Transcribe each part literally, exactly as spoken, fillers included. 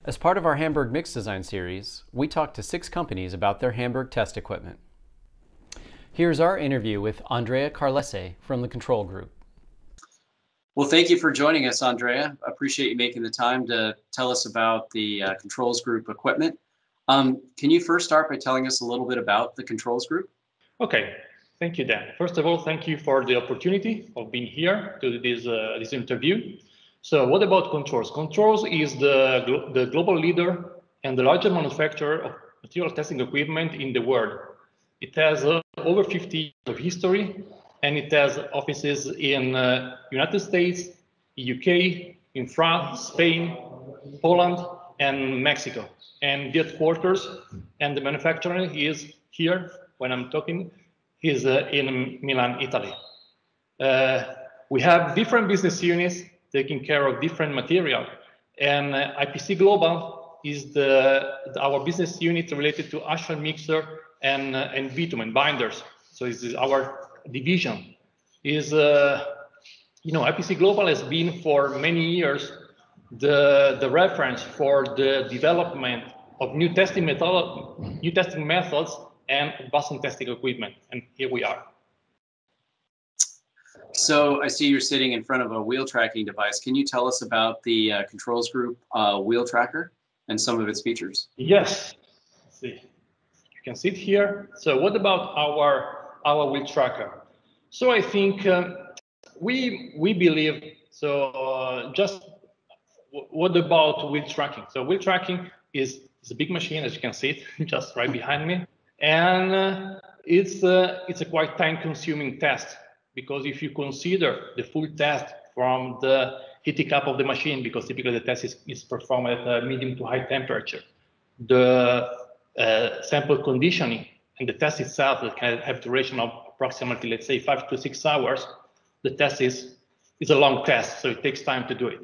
As part of our Hamburg Mix Design series, we talked to six companies about their Hamburg test equipment. Here's our interview with Andrea Carlese from the Control Group. Well, thank you for joining us, Andrea. I appreciate you making the time to tell us about the uh, Controls Group equipment. Um, can you first start by telling us a little bit about the Controls Group? Okay, thank you, Dan. First of all, thank you for the opportunity of being here to this, uh, this interview. So what about Controls? Controls is the, glo the global leader and the largest manufacturer of material testing equipment in the world. It has uh, over fifty years of history, and it has offices in uh, United States, U K, in France, Spain, Poland, and Mexico. And the headquarters and the manufacturing is here, when I'm talking, is uh, in Milan, Italy. Uh, we have different business units taking care of different material, and uh, I P C Global is the, the our business unit related to asphalt mixer and uh, and bitumen binders. So this is our division. Is uh, you know I P C Global has been for many years the the reference for the development of new testing method, new testing methods and advanced testing equipment, and here we are. So I see you're sitting in front of a wheel tracking device. Can you tell us about the uh, Controls Group uh, wheel tracker and some of its features? Yes. Let's see, you can see it here. So what about our our wheel tracker? So I think um, we we believe so. Uh, just what about wheel tracking? So wheel tracking is, is a big machine, as you can see it just right behind me, and uh, it's uh, it's a quite time-consuming test. Because if you consider the full test from the heating up of the machine, because typically the test is, is performed at a medium to high temperature, the uh, sample conditioning and the test itself that can have duration of approximately, let's say, five to six hours, the test is, is a long test, so it takes time to do it.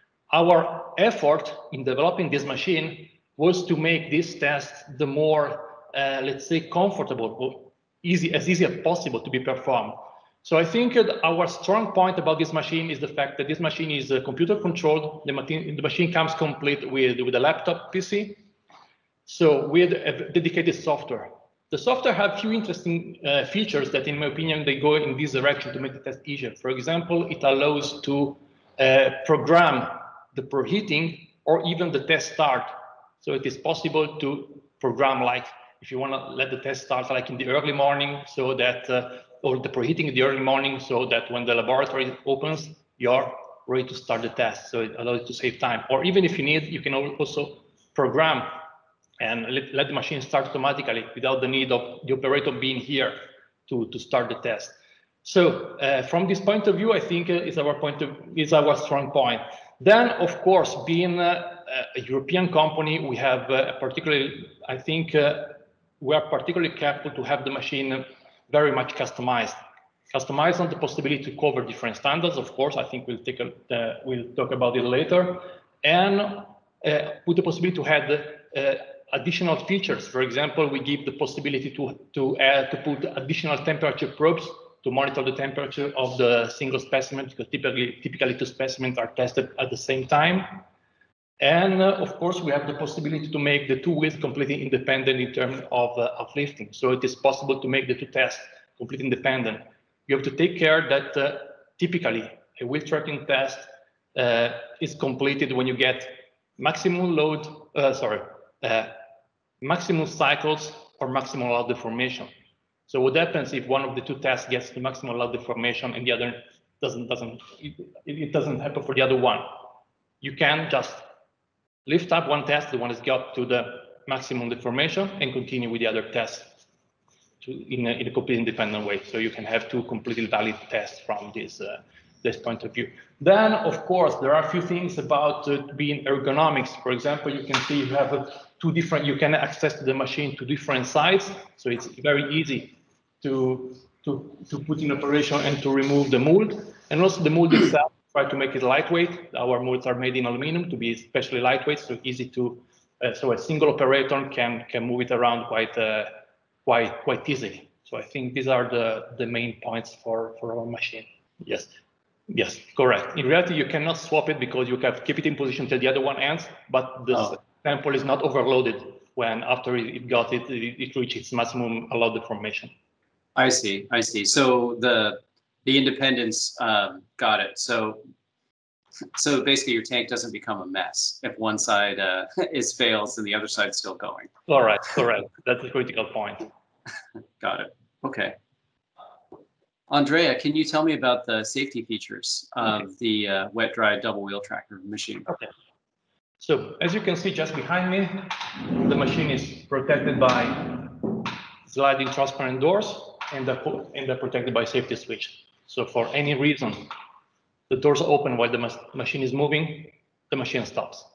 Our effort in developing this machine was to make this test the more, uh, let's say, comfortable or easy, as easy as possible to be performed. So I think that our strong point about this machine is the fact that this machine is uh, computer controlled. The, the machine comes complete with, with a laptop P C. So with a dedicated software. The software have few interesting uh, features that, in my opinion, they go in this direction to make the test easier. For example, it allows to uh, program the preheating or even the test start. So it is possible to program, like if you want to let the test start like in the early morning, so that uh, or the preheating in the early morning, so that when the laboratory opens, you're ready to start the test. So it allows you to save time. Or even if you need, you can also program and let, let the machine start automatically without the need of the operator being here to, to start the test. So uh, from this point of view, I think uh, is our point of is our strong point. Then, of course, being uh, a European company, we have uh, particularly, I think, uh, we are particularly careful to have the machine very much customized. Customized on the possibility to cover different standards, of course. I think we'll take a, uh, we'll talk about it later, and uh, with the possibility to add uh, additional features. For example, we give the possibility to to add to put additional temperature probes to monitor the temperature of the single specimen, because typically typically two specimens are tested at the same time. And uh, of course, we have the possibility to make the two wheels completely independent in terms of, uh, of lifting. So it is possible to make the two tests completely independent. You have to take care that uh, typically a wheel tracking test uh, is completed when you get maximum load, uh, sorry, uh, maximum cycles or maximum load deformation. So what happens if one of the two tests gets the maximum load deformation and the other doesn't, doesn't it, it doesn't happen for the other one? You can just lift up one test, the one that's got to the maximum deformation, and continue with the other test to, in, a, in a completely independent way. So you can have two completely valid tests from this, uh, this point of view. Then, of course, there are a few things about uh, being ergonomics. For example, you can see you have uh, two different, you can access the machine to different sides. So it's very easy to, to, to put in operation and to remove the mold. And also the mold itself, try to make it lightweight. Our molds are made in aluminum to be especially lightweight, so easy to, uh, so a single operator can can move it around quite uh, quite quite easily. So I think these are the the main points for for our machine. Yes. Yes, correct. In reality, you cannot swap it because you can keep it in position till the other one ends, but the Oh. sample is not overloaded when after it got it, it, it reached its maximum allowed deformation. I see, I see. So the the independence, um, got it. So so basically your tank doesn't become a mess if one side uh, is fails and the other side's still going. All right, correct. That's a critical point. Got it. Okay. Andrea, can you tell me about the safety features of Okay. the uh, wet dry double wheel tracker machine? Okay. So as you can see just behind me, the machine is protected by sliding transparent doors and they're, and they're protected by safety switch. So for any reason, the doors open while the ma machine is moving, the machine stops.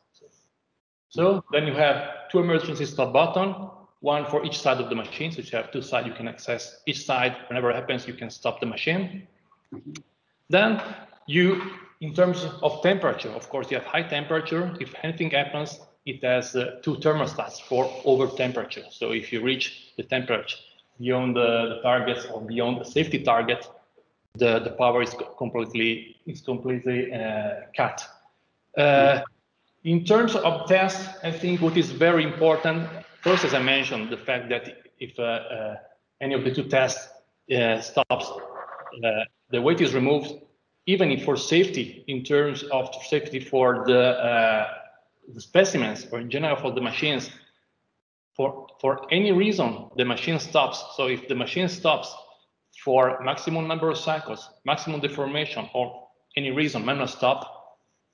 So then you have two emergency stop buttons, one for each side of the machine. So if you have two sides, you can access each side. Whenever it happens, you can stop the machine. Mm-hmm. Then you, in terms of temperature, of course, you have high temperature. If anything happens, it has uh, two thermostats for over temperature. So if you reach the temperature beyond the, the targets or beyond the safety target, the, the power is completely, is completely uh, cut. Uh, in terms of tests, I think what is very important, first, as I mentioned, the fact that if uh, uh, any of the two tests uh, stops, uh, the weight is removed, even if for safety, in terms of safety for the, uh, the specimens or in general for the machines, for, for any reason, the machine stops. So if the machine stops for maximum number of cycles, maximum deformation, or any reason, manual stop,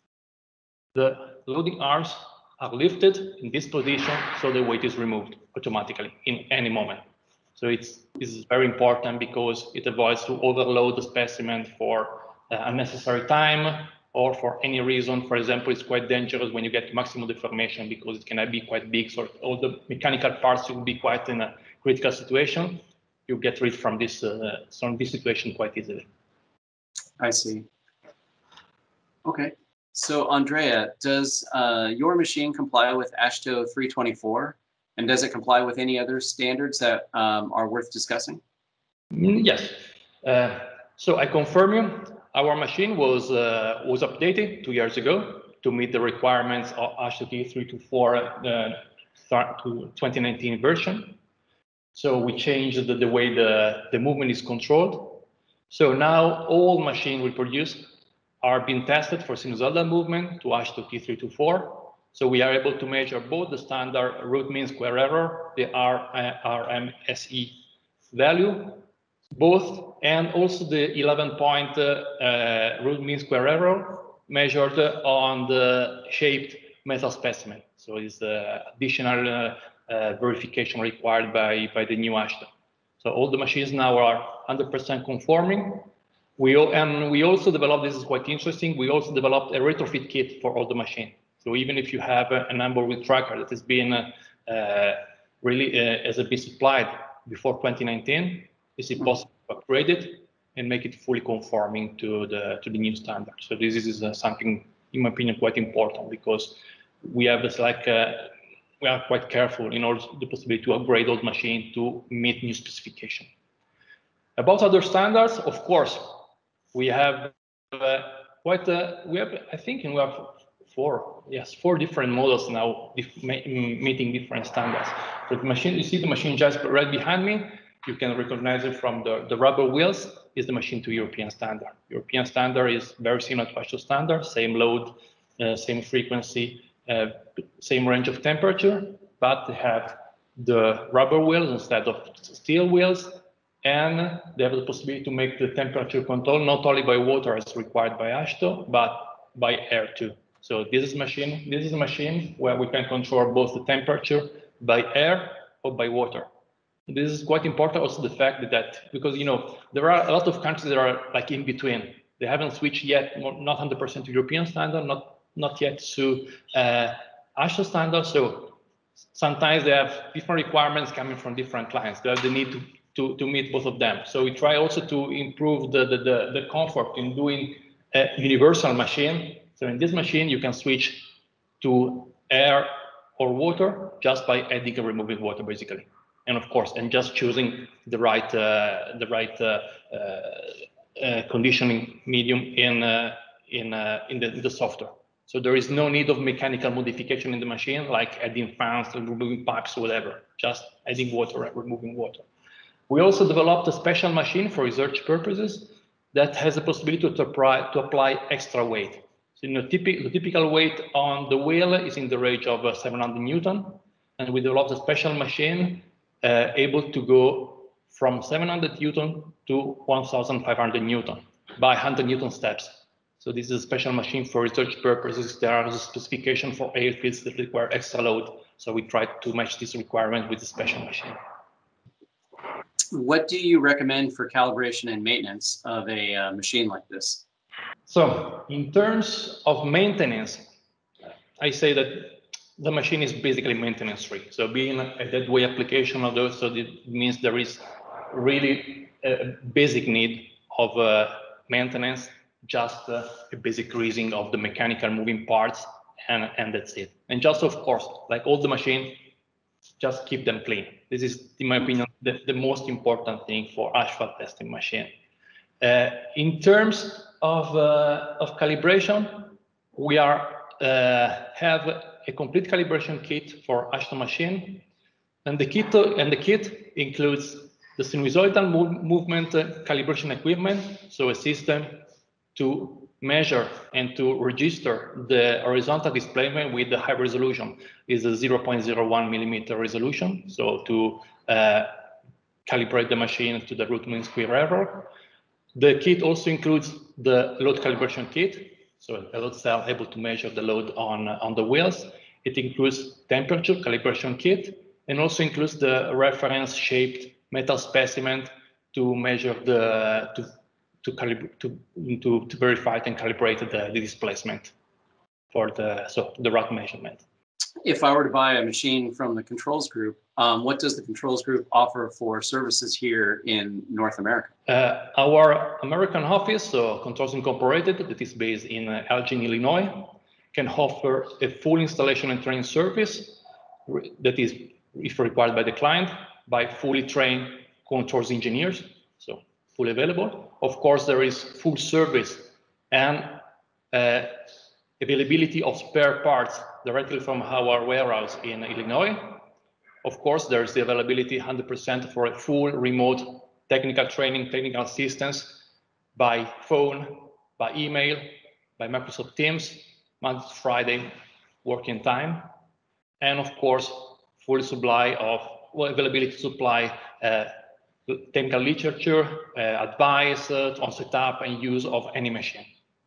the loading arms are lifted in this position, so the weight is removed automatically in any moment. So it's, this is very important because it avoids to overload the specimen for uh, unnecessary time or for any reason. For example, it's quite dangerous when you get maximum deformation because it can be quite big, so all the mechanical parts will be quite in a critical situation. You get rid from this, uh, from this situation quite easily. I see. Okay. So Andrea, does uh, your machine comply with AASHTO three twenty-four? And does it comply with any other standards that um, are worth discussing? Yes. Uh, so I confirm you, our machine was uh, was updated two years ago to meet the requirements of AASHTO T three twenty-four uh, to twenty nineteen version. So we changed the, the way the, the movement is controlled. So now all machines we produce are being tested for sinusoidal movement to AASHTO T three twenty-four. So we are able to measure both the standard root mean square error, the R M S E value, both, and also the eleven point uh, uh, root mean square error measured on the shaped metal specimen. So it's the additional uh, uh, verification required by, by the new AASHTO. So all the machines now are one hundred percent conforming. We, and we also developed, this is quite interesting, we also developed a retrofit kit for all the machines. So even if you have a, a number with tracker that has been uh, uh, really uh, as a bit supplied before twenty nineteen, is it possible to upgrade it and make it fully conforming to the to the new standard? So this is uh, something, in my opinion, quite important because we have this like uh, we are quite careful in order the possibility to upgrade old machine to meet new specification. About other standards, of course, we have uh, quite a, we have I think we have four yes four different models now dif meeting different standards. For the machine, you see the machine just right behind me. You can recognize it from the, the rubber wheels, is the machine to European standard. European standard is very similar to AASHTO standard, same load, uh, same frequency, uh, same range of temperature, but they have the rubber wheels instead of steel wheels, and they have the possibility to make the temperature control not only by water as required by AASHTO, but by air too. So this is machine, this is a machine where we can control both the temperature by air or by water. This is quite important also the fact that, that because, you know, there are a lot of countries that are like in between. They haven't switched yet, not one hundred percent to European standard, not, not yet to uh, AASHTO standard. So sometimes they have different requirements coming from different clients. They have the need to, to, to meet both of them. So we try also to improve the, the, the, the comfort in doing a universal machine. So in this machine, you can switch to air or water just by adding and removing water, basically. And of course, and just choosing the right uh, the right uh, uh, uh, conditioning medium in uh, in uh, in the, in the software. So there is no need of mechanical modification in the machine, like adding fans, removing pipes, whatever. Just adding water and removing water. We also developed a special machine for research purposes that has the possibility to apply to apply extra weight. So, you know, typical, the typical weight on the wheel is in the range of uh, seven hundred newton, and we developed a special machine uh, able to go from seven hundred newton to one thousand five hundred newton by one hundred newton steps. So this is a special machine for research purposes. There are specifications for airfields that require extra load. So we tried to match this requirement with the special machine. What do you recommend for calibration and maintenance of a uh, machine like this? So in terms of maintenance, I say that the machine is basically maintenance free. So being a dead weight application of those, so it means there is really a basic need of uh, maintenance, just uh, a basic greasing of the mechanical moving parts, and, and that's it. And just, of course, like all the machine, just keep them clean. This is, in my opinion, the, the most important thing for asphalt testing machine. Uh, in terms of, uh, of calibration, we are uh, have a complete calibration kit for AASHTO machine, and the kit and the kit includes the sinusoidal move, movement uh, calibration equipment, so a system to measure and to register the horizontal displacement with the high resolution is a zero point zero one millimeter resolution, so to uh, calibrate the machine to the root mean square error. The kit also includes the load calibration kit, so a load cell able to measure the load on, on the wheels. It includes temperature calibration kit, and also includes the reference shaped metal specimen to measure the, to, to, to, to, to verify and calibrate the, the displacement for the, so the route measurement. If I were to buy a machine from the controls group, um, what does the controls group offer for services here in North America? Uh, our American office, so Controls Incorporated, that is based in uh, Elgin, Illinois, can offer a full installation and training service that is, if required by the client, by fully trained controls engineers, so fully available. Of course, there is full service and uh, availability of spare parts directly from our warehouse in Illinois. Of course, there is the availability one hundred percent for a full remote technical training, technical assistance by phone, by email, by Microsoft Teams, Monday to Friday working time. And of course, full supply of, well, availability to supply uh, technical literature, uh, advice uh, on setup and use of any machine.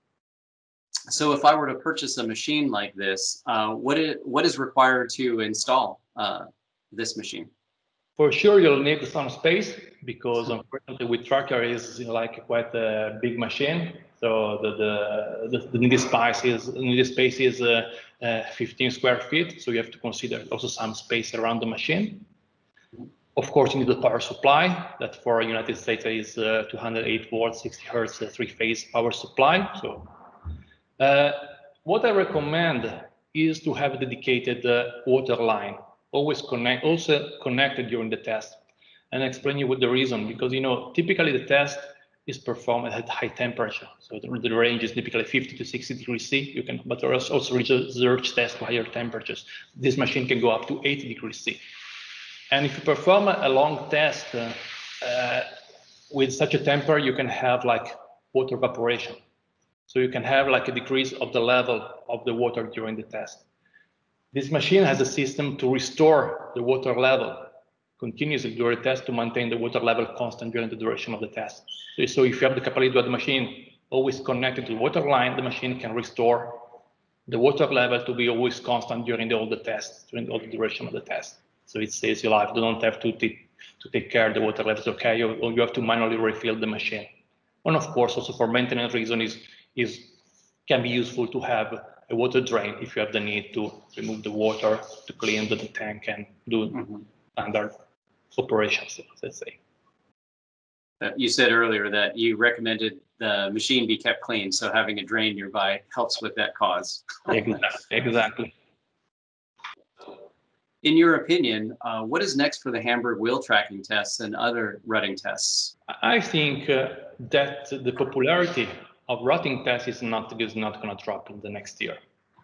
So if I were to purchase a machine like this, uh, what, is, what is required to install uh, this machine? For sure, you'll need some space because unfortunately with tracker is, you know, like quite a big machine. So the the the, the needed space is the needed space is uh, uh, fifteen square feet. So you have to consider also some space around the machine. Of course, you need the power supply that for United States is uh, two hundred eight volts, sixty hertz, uh, three-phase power supply. So uh, what I recommend is to have a dedicated uh, water line. Always connect, also connected during the test, and explain you what the reason, because, you know, typically the test is performed at high temperature. So the, the range is typically fifty to sixty degrees C. You can, but there is also research tests to higher temperatures. This machine can go up to eighty degrees C. And if you perform a long test uh, uh, with such a temper, you can have like water evaporation. So you can have like a decrease of the level of the water during the test. This machine has a system to restore the water level continuously during the test to maintain the water level constant during the duration of the test. So, so if you have the capability to have the machine always connected to the water line, the machine can restore the water level to be always constant during the, all the tests, during all the duration of the test. So it saves your life. You don't have to, to take care of the water levels, okay? You, or you have to manually refill the machine. And of course, also for maintenance reasons, is, is can be useful to have a water drain if you have the need to remove the water, to clean the, the tank and do mm-hmm. standard operations, let's say. Uh, you said earlier that you recommended the machine be kept clean, so having a drain nearby helps with that cause. Exactly. Exactly. In your opinion, uh, what is next for the Hamburg wheel tracking tests and other rutting tests? I think uh, that the popularity of rutting tests is not, is not going to drop in the next year.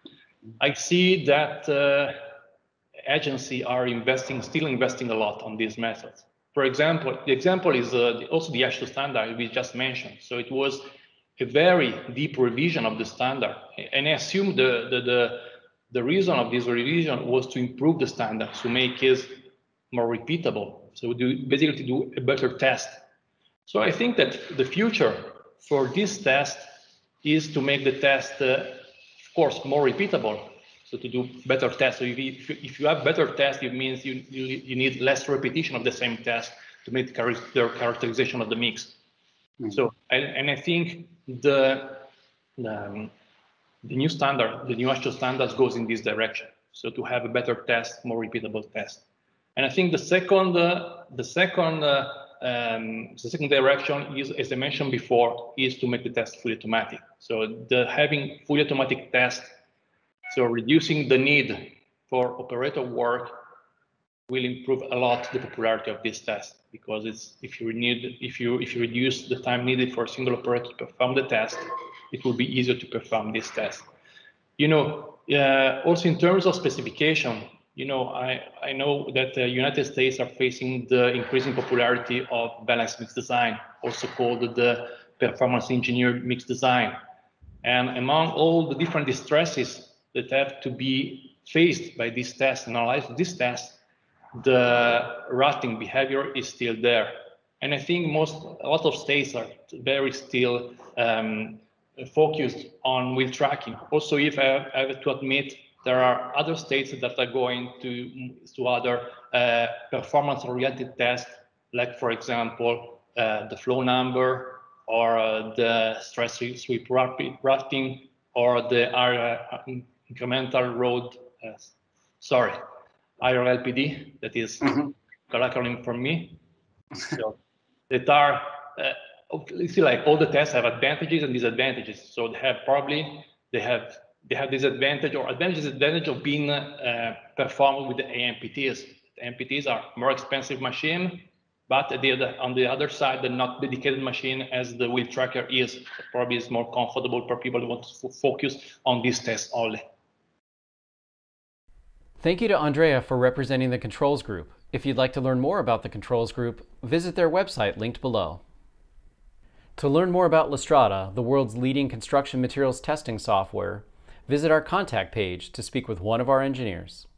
I see that uh, agencies are investing, still investing a lot on these methods. For example, the example is uh, also the AASHTO standard we just mentioned. So it was a very deep revision of the standard. And I assume the, the, the, the reason of this revision was to improve the standard, to make it more repeatable. So do, basically to do a better test. So I think that the future for this test is to make the test, uh, of course, more repeatable. So to do better tests. So if you, if you have better tests, it means you, you, you need less repetition of the same test to make the characterization of the mix. Mm-hmm. So, and, and I think the, the, the new standard, the new AASHTO standards goes in this direction. So to have a better test, more repeatable test. And I think the second, uh, the second, uh, um, the second direction is, as I mentioned before, is to make the test fully automatic. So the having fully automatic test, so reducing the need for operator work will improve a lot the popularity of this test, because it's if you need if you if you reduce the time needed for a single operator to perform the test, it will be easier to perform this test. You know, uh, also in terms of specification, you know, I I know that the United States are facing the increasing popularity of balanced mix design, also called the performance engineered mix design, and among all the different distresses that have to be faced by this test, analyzed this test, the rutting behavior is still there. And I think most, a lot of states are very still um, focused on wheel tracking. Also, if I, I have to admit, there are other states that are going to, to other uh, performance-oriented tests, like, for example, uh, the flow number, or uh, the stress sweep rutting, or the uh, incremental road, uh, sorry, I R L P D, that is mm-hmm. acronym for me. So that are, uh, you see, like all the tests have advantages and disadvantages. So they have probably, they have they have disadvantage or advantage disadvantage of being uh, performed with the A M P Ts. The A M P Ts are more expensive machine, but the other, on the other side, they're not dedicated machine as the wheel tracker is. Probably is more comfortable for people who want to focus on this test only. Thank you to Andrea for representing the Controls Group. If you'd like to learn more about the Controls Group, visit their website linked below. To learn more about LASTRADA, the world's leading construction materials testing software, visit our contact page to speak with one of our engineers.